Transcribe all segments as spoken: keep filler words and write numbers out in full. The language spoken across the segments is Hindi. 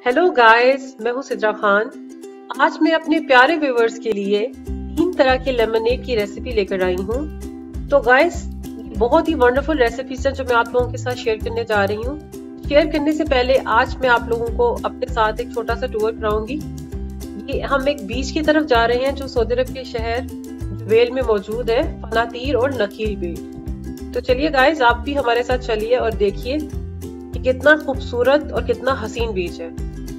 हेलो गाइस, मैं हूँ सिद्रा खान। आज मैं अपने प्यारे व्यूवर्स के लिए तीन तरह के लेमनेड की रेसिपी लेकर आई हूँ। तो गाइस, बहुत ही वंडरफुल रेसिपीज हैं जो मैं आप लोगों के साथ शेयर करने जा रही हूँ। शेयर करने से पहले आज मैं आप लोगों को अपने साथ एक छोटा सा टूर कराऊंगी। ये हम एक बीच की तरफ जा रहे हैं जो सऊदी अरब के शहर वेल में मौजूद है, फनातीर और नकील बीच। तो चलिए गाइस, आप भी हमारे साथ चलिए और देखिए कि कितना खूबसूरत और कितना हसीन बीच है।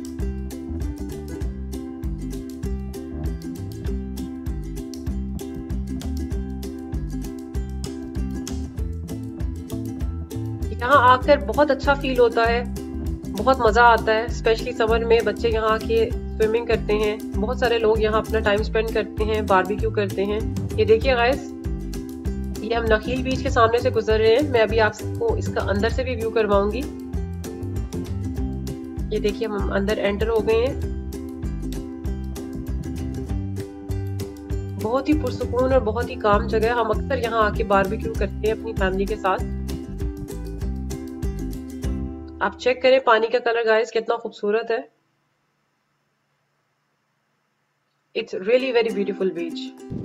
यहाँ आकर बहुत अच्छा फील होता है, बहुत मजा आता है। स्पेशली समर में बच्चे यहाँ आके स्विमिंग करते हैं, बहुत सारे लोग यहाँ अपना टाइम स्पेंड करते हैं, बारबेक्यू करते हैं। ये देखिए गाइस, ये हम नकील बीच के सामने से गुजर रहे हैं। मैं अभी आपको इसका अंदर से भी व्यू करवाऊंगी। ये देखिए, हम अंदर एंटर हो गए हैं। बहुत ही पुरसुकून और बहुत ही काम जगह। हम अक्सर यहाँ आके बारबेक्यू करते हैं अपनी फैमिली के साथ। आप चेक करें पानी का कलर गाइस, कितना खूबसूरत है। It's really very beautiful beach.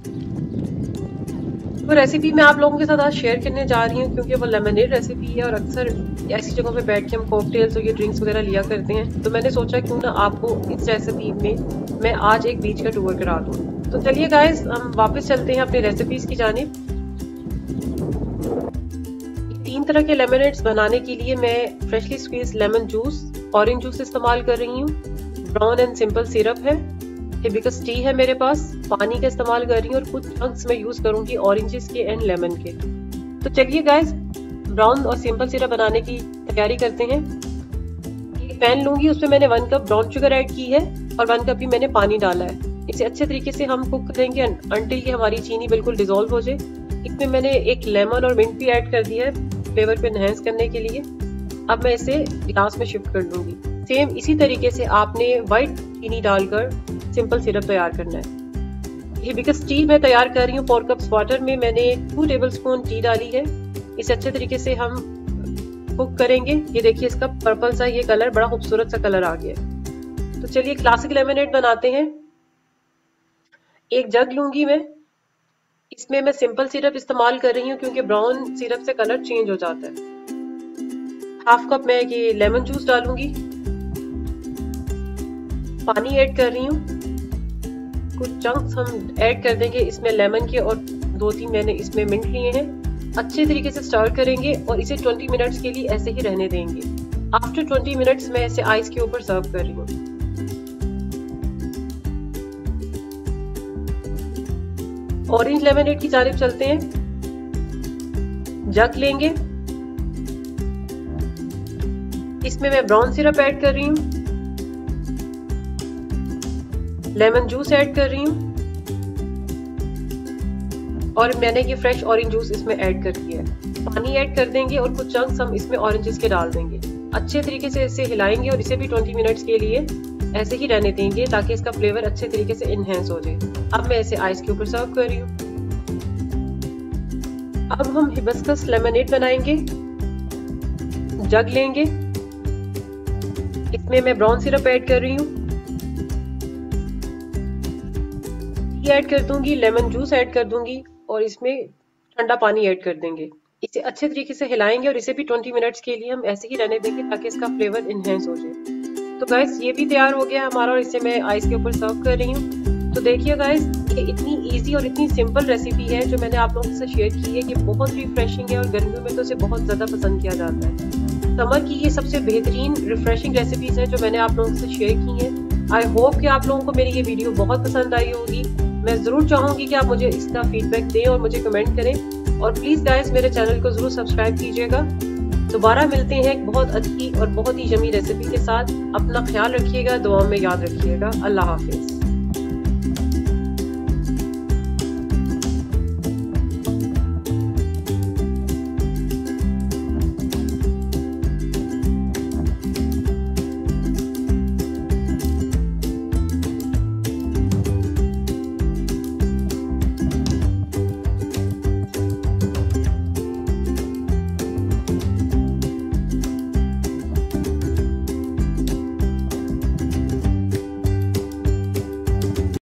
तो रेसिपी मैं आप लोगों के साथ आज शेयर करने जा रही हूँ क्योंकि वो लेमनेड रेसिपी है और अक्सर ऐसी जगहों पे बैठ के हम कॉकटेल्स और ये ड्रिंक्स वगैरह लिया करते हैं। तो मैंने सोचा क्यों ना आपको इस रेसिपी में मैं आज एक बीच का टूर करा दूँ। तो चलिए गाइस, हम वापस चलते हैं अपनी रेसिपीज की जानिब। तीन तरह के लेमनेड्स बनाने के लिए मैं freshly squeeze lemon juice, orange juice इस्तेमाल कर रही हूँ। ब्राउन एंड सिंपल सिरप है, हिबिस्कस टी है मेरे पास, पानी का इस्तेमाल कर रही हूँ और कुछ चंक्स मैं यूज करूंगी ऑरेंजेस के एंड लेमन के। तो चलिए गाइस, ब्राउन और सिंपल सिरप बनाने की तैयारी करते हैं। एक पैन लूंगी, उसमें मैंने one cup brown sugar add की है और वन कप ही मैंने पानी डाला है। इसे अच्छे तरीके से हम कुक करेंगे अंटिल कि हमारी चीनी बिल्कुल डिजोल्व हो जाए। इसमें मैंने एक लेमन और मिंट भी ऐड कर दिया है फ्लेवर पे एनहांस करने के लिए। अब मैं इसे ग्लास में शिफ्ट कर दूंगी। सेम इसी तरीके से आपने व्हाइट चीनी डालकर सिंपल सिरप तैयार करना है। हिबिस्कस टी मैं तैयार कर रही हूँ फोर कप्स वाटर में। मैंने टू टेबलस्पून टी डाली है। इसे अच्छे तरीके से हम कुक करेंगे। ये देखिए, इसका पर्पल सा ये कलर, बड़ा खूबसूरत सा कलर आ गया। तो चलिए क्लासिक लेमनेड बनाते हैं। एक जग लूंगी मैं, इसमें मैं सिंपल सिरप इस्तेमाल कर रही हूँ क्योंकि ब्राउन सिरप से कलर चेंज हो जाता है। हाफ कप मैं ये लेमन जूस डालूंगी, पानी ऐड कर रही हूँ, कुछ चंक्स हम ऐड कर देंगे इसमें लेमन के और दो तीन मैंने इसमें मिंट लिए हैं। अच्छे तरीके से स्टर करेंगे और इसे ट्वेंटी मिनट्स के लिए ऐसे ही रहने देंगे। आफ्टर ट्वेंटी मिनट्स मैं इसे आइस के ऊपर सर्व कर रही हूँ। ऑरेंज लेमनेड की जानिब चलते हैं। जग लेंगे, इसमें मैं ब्राउन सिरप ऐड कर रही हूँ, लेमन जूस ऐड कर रही हूँ और मैंने ये फ्रेश ऑरेंज जूस इसमें ऐड कर दिया है। पानी ऐड कर देंगे और कुछ चंक्स हम इसमें ऑरेंजेस के डाल देंगे। अच्छे तरीके से इसे हिलाएंगे और इसे भी ट्वेंटी मिनट्स के लिए ऐसे ही रहने देंगे ताकि इसका फ्लेवर अच्छे तरीके से इनहेंस हो जाए। अब मैं इसे आइस के ऊपर सर्व कर रही हूँ। अब हम हिबिस्कस लेमनेड बनाएंगे। जग लेंगे, इसमें मैं ब्राउन सिरप ऐड कर रही हूँ, टी ऐड कर दूंगी, लेमन जूस ऐड कर दूंगी और इसमें ठंडा पानी ऐड कर देंगे। इसे अच्छे तरीके से हिलाएंगे और इसे भी ट्वेंटी मिनट्स के लिए हम ऐसे ही रहने देंगे ताकि इसका फ्लेवर इनहेंस हो जाए। तो गाइस, ये भी तैयार हो गया हमारा और इसे मैं आइस के ऊपर सर्व कर रही हूँ। तो देखिए गाइस, ये इतनी इजी और इतनी सिंपल रेसिपी है जो मैंने आप लोगों से शेयर की है। ये बहुत रिफ्रेशिंग है और गर्मियों में तो इसे बहुत ज्यादा पसंद किया जाता है। समर की ये सबसे बेहतरीन रिफ्रेशिंग रेसिपीज है जो मैंने आप लोगों से शेयर की है। आई होप कि आप लोगों को मेरी ये वीडियो बहुत पसंद आई होगी। मैं जरूर चाहूंगी कि आप मुझे इसका फीडबैक दें और मुझे कमेंट करें और प्लीज गाइस मेरे चैनल को जरूर सब्सक्राइब कीजिएगा। दोबारा मिलते हैं एक बहुत अच्छी और बहुत ही यमी रेसिपी के साथ। अपना ख्याल रखिएगा, दुआओं में याद रखिएगा। अल्लाह हाफिज।